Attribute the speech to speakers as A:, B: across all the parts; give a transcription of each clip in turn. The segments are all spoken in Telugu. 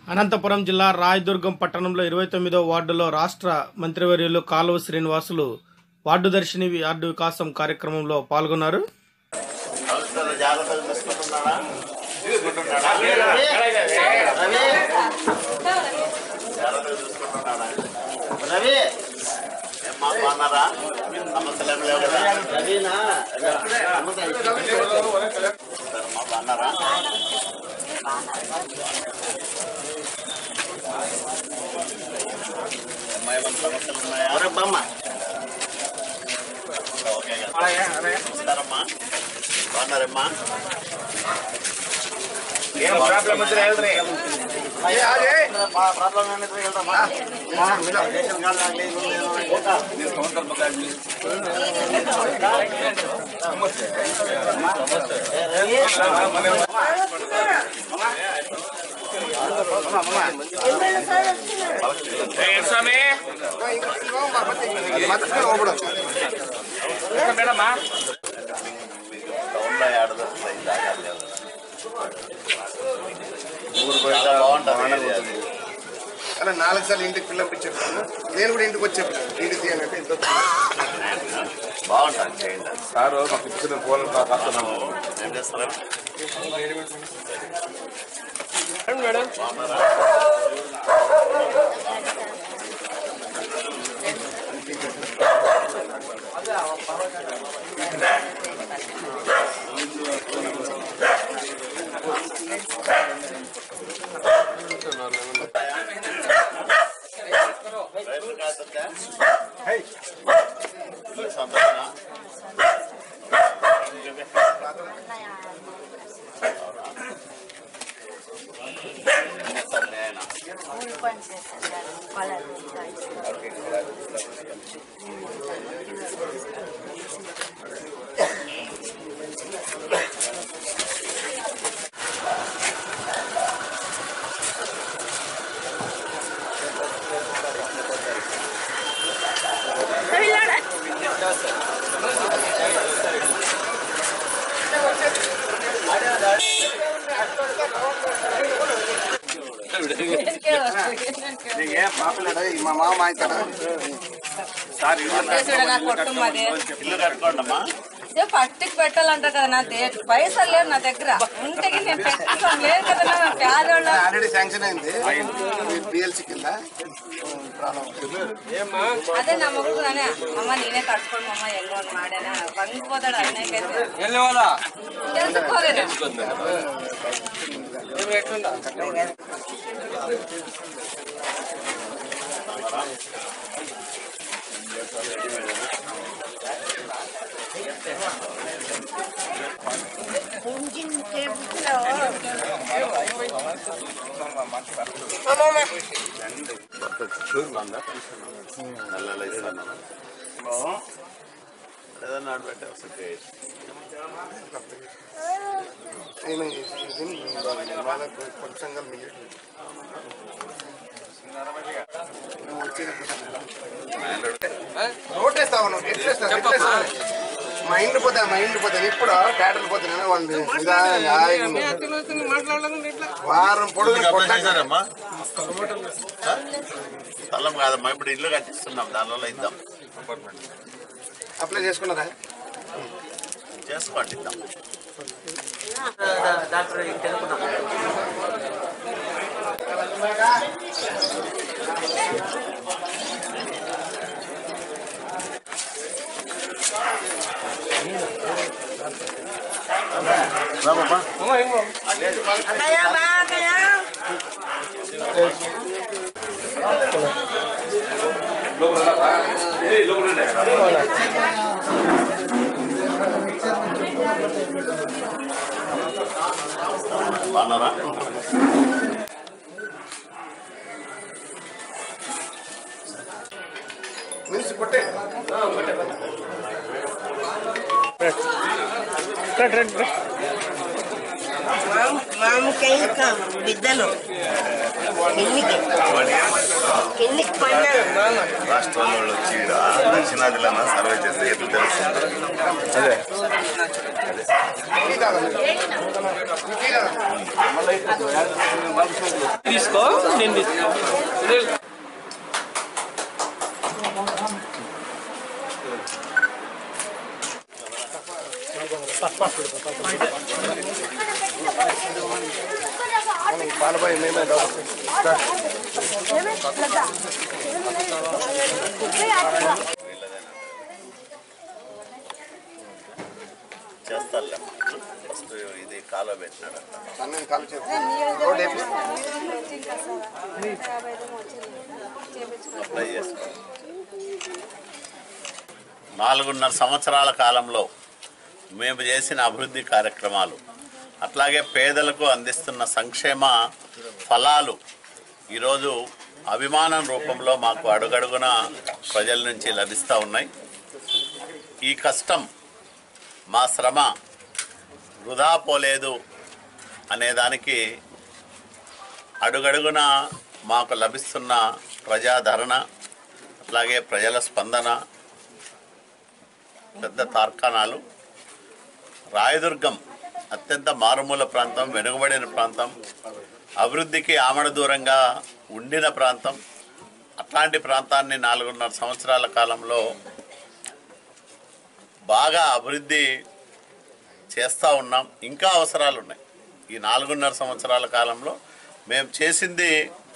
A: అనంతపురం జిల్లా రాయదుర్గం పట్టణంలో 29వ వార్డులో రాష్ట్ర మంత్రివర్యులు కాలువ శ్రీనివాసులు వార్డు దర్శిని వార్డు వికాసం కార్యక్రమంలో పాల్గొన్నారు.
B: అలా 4 సార్లు ఇంటికి పిల్లలకి చెప్పాను. నేను కూడా ఇంటికి వచ్చి చెప్పాను ఇంటికి తీయాలంటే ఎంత
C: బాగుంటుంది
B: సార్ మాకు ఇచ్చిన ఫోన్
C: ఏం చేస్తారా
A: మేడం
B: మా మామ అవుతాడా
D: పట్టుకు పెట్టాలంట కదా నా పైసలు లేవు నా దగ్గర ఉంటకి నేను పెట్టుకోం లేదు కదా పేదోళ్ళు
B: ఆల్రెడీ శాంక్షన్ అయింది బిఎల్సి కింద.
D: అదే నా మొగ్గు అమ్మ నేనే కట్టుకోండి అమ్మ ఎల్లో మాడేనా వంగిపోతాడు అన్నయ్యకైతే తెలుసుకోలేదు.
B: కొంచెంగా రోటేస్తావు మా ఇంటి పోతాను ఇప్పుడు థియేటర్లు పోతున్నాను వాళ్ళు వారం పొడుగు
C: స్థలం కాదమ్మా, ఇప్పుడు ఇల్లు కట్టిస్తున్నాం, దానివల్ల ఇద్దాం.
B: అప్లై చేసుకున్నారా?
C: చేసుకోండి, ఇద్దాం. బాగున్నారా?
D: మామ
E: ఇంకా బిద్దలు ఎన్నికి పడినారు.
C: రాష్ట్రంలో వచ్చి దక్షిణాదిలో సర్వే చేస్తే ఎట్లా తెలుస్తుంది? అదే
A: తీసుకో నేను
B: పాలపై మేమే
C: చేస్తారులే. ఫస్ట్ ఇది కాలువ పెట్టినాడంట.
B: అన్నీ కాలు రోడ్ వేపిస్తాం.
C: ట్రై చేసుకో. 4.5 సంవత్సరాల కాలంలో మేము చేసిన అభివృద్ధి కార్యక్రమాలు అట్లాగే పేదలకు అందిస్తున్న సంక్షేమ ఫలాలు ఈరోజు అభిమానం రూపంలో మాకు అడుగడుగున ప్రజల నుంచి లభిస్తూ ఉన్నాయి. ఈ కష్టం మా శ్రమ వృధా పోలేదు అనేదానికి అడుగడుగున మాకు లభిస్తున్న ప్రజాదరణ అట్లాగే ప్రజల స్పందన పెద్ద తార్కాణాలు. రాయదుర్గం అత్యంత మారుమూల ప్రాంతం, వెనుకబడిన ప్రాంతం, అభివృద్ధికి ఆమడ దూరంగా ఉండిన ప్రాంతం. అట్లాంటి ప్రాంతాన్ని 4.5 సంవత్సరాల కాలంలో బాగా అభివృద్ధి చేస్తూ ఉన్నాం. ఇంకా అవసరాలు ఉన్నాయి. ఈ 4.5 సంవత్సరాల కాలంలో మేము చేసింది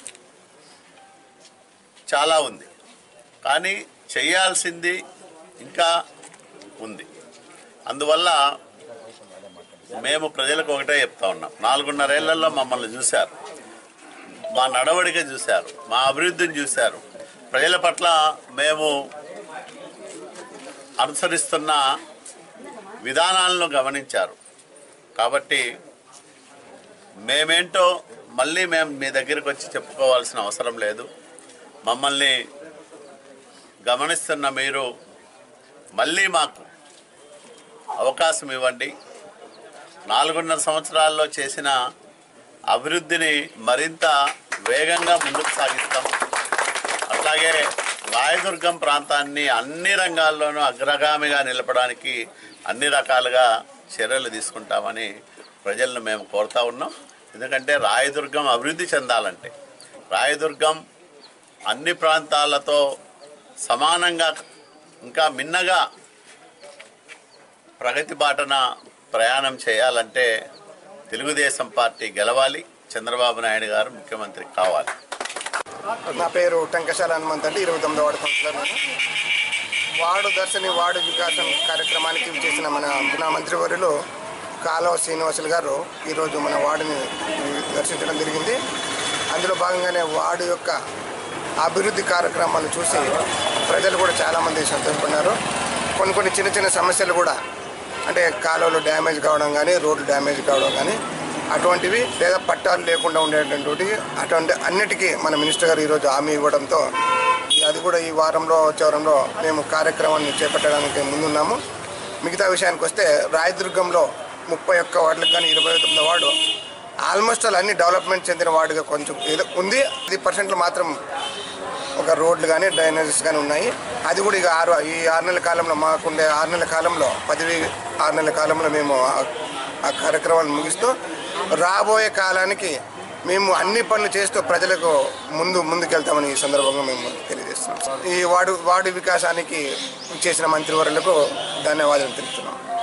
C: చాలా ఉంది, కానీ చేయాల్సింది ఇంకా ఉంది. అందువల్ల మేము ప్రజలకు ఒకటే చెప్తా ఉన్నాం. 4.5 ఏళ్లలో మమ్మల్ని చూశారు, మా నడవడిక చూశారు, మా అభివృద్ధిని చూశారు, ప్రజల పట్ల మేము అనుసరిస్తున్న విధానాలను గమనించారు. కాబట్టి మేమేంటో మళ్ళీ మేము మీ దగ్గరికి వచ్చి చెప్పుకోవాల్సిన అవసరం లేదు. మమ్మల్ని గమనిస్తున్న మీరు మళ్ళీ మాకు అవకాశం ఇవ్వండి. 4.5 సంవత్సరాల్లో చేసిన అభివృద్ధిని మరింత వేగంగా ముందుకు సాగిస్తాం. అట్లాగే రాయదుర్గం ప్రాంతాన్ని అన్ని రంగాల్లోనూ అగ్రగామిగా నిలపడానికి అన్ని రకాలుగా చర్యలు తీసుకుంటామని ప్రజలను మేము కోరుతా ఉన్నాం. ఎందుకంటే రాయదుర్గం అభివృద్ధి చెందాలంటే రాయదుర్గం అన్ని ప్రాంతాలతో సమానంగా ఇంకా మిన్నగా ప్రగతి బాటన ప్రయాణం చేయాలంటే తెలుగుదేశం పార్టీ గెలవాలి, చంద్రబాబు నాయుడు గారు ముఖ్యమంత్రి కావాలి.
B: నా పేరు టంకశాల హనుమంత్ అండి, 29వ వార్డు కౌన్సిలర్. వార్డు దర్శని వార్డు వికాసం కార్యక్రమానికి చేసిన మన మంత్రివర్యులు కాలువ శ్రీనివాసులు గారు ఈరోజు మన వార్డుని దర్శించడం జరిగింది. అందులో భాగంగానే వార్డు యొక్క అభివృద్ధి కార్యక్రమాలు చూసి ప్రజలు కూడా చాలామంది సంతోషపడినారు. కొన్ని చిన్న చిన్న సమస్యలు కూడా, అంటే కాలువలు డ్యామేజ్ కావడం కానీ, రోడ్లు డ్యామేజ్ కావడం కానీ, అటువంటివి లేదా పట్టాలు లేకుండా ఉండేటటువంటి అటువంటి అన్నిటికీ మన మినిస్టర్ గారు ఈరోజు హామీ ఇవ్వడంతో అది కూడా ఈ వచ్చే వారంలో మేము కార్యక్రమాన్ని చేపట్టడానికి ముందున్నాము. మిగతా విషయానికి వస్తే రాయదుర్గంలో 31 వార్డులకు కానీ 29వ వార్డు ఆల్మోస్ట్ అన్ని డెవలప్మెంట్ చెందిన వార్డుగా కొంచెం ఏదో ఉంది. 10% మాత్రం ఒక రోడ్లు కానీ డ్రైనేజెస్ కానీ ఉన్నాయి. అది కూడా ఇక 6 నెలల కాలంలో మాకుండే 6 నెలల కాలంలో 6 నెలల కాలంలో మేము ఆ కార్యక్రమాలు ముగిస్తూ రాబోయే కాలానికి మేము అన్ని పనులు చేస్తూ ప్రజలకు ముందుకెళ్తామని ఈ సందర్భంగా మేము తెలియజేస్తున్నాం. ఈ వార్డు వికాసానికి చేసిన మంత్రివర్యులకు ధన్యవాదాలు తెలుపుతున్నాం.